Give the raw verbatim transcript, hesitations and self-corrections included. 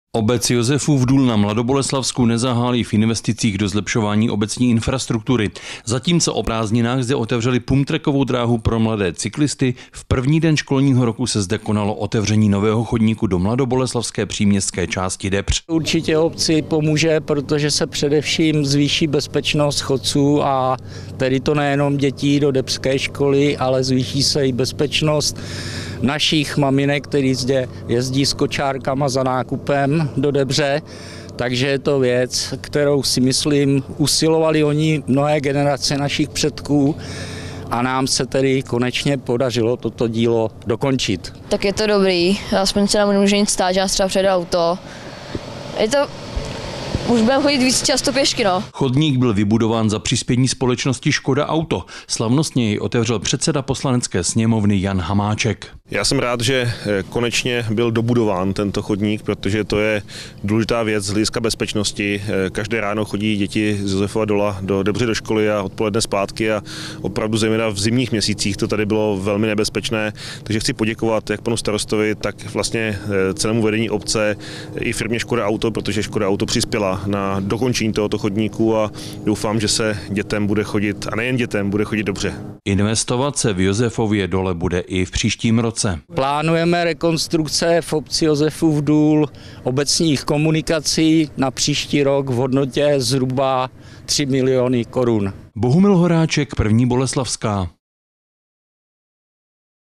Obec Josefův Důl na Mladoboleslavsku nezahálí v investicích do zlepšování obecní infrastruktury. Zatímco o prázdninách zde otevřeli pumtrekovou dráhu pro mladé cyklisty, v první den školního roku se zde konalo otevření nového chodníku do mladoboleslavské příměstské části Depř. Určitě obci pomůže, protože se především zvýší bezpečnost chodců a tedy to nejenom dětí do depřské školy, ale zvýší se i bezpečnost našich maminek, který zde jezdí s kočárkama za nákupem do Debře, takže je to věc, kterou si myslím usilovali oni mnohé generace našich předků a nám se tedy konečně podařilo toto dílo dokončit. Tak je to dobrý, aspoň se nám nemůže nic stát, že nás třeba přijede auto. Je to... Už budeme chodit víc často pěšky, no. Chodník byl vybudován za přispění společnosti Škoda Auto. Slavnostně jej otevřel předseda poslanecké sněmovny Jan Hamáček. Já jsem rád, že konečně byl dobudován tento chodník, protože to je důležitá věc z hlediska bezpečnosti. Každé ráno chodí děti z Josefova Dola do Debře do školy a odpoledne zpátky a opravdu zejména v zimních měsících to tady bylo velmi nebezpečné. Takže chci poděkovat jak panu starostovi, tak vlastně celému vedení obce i firmě Škoda Auto, protože Škoda Auto přispěla na dokončení tohoto chodníku a doufám, že se dětem bude chodit, a nejen dětem, bude chodit dobře. Investovat se v Josefově Dole bude i v příštím roce. Plánujeme rekonstrukce v obci Josefův Důl obecních komunikací na příští rok v hodnotě zhruba tři miliony korun. Bohumil Horáček, První Boleslavská.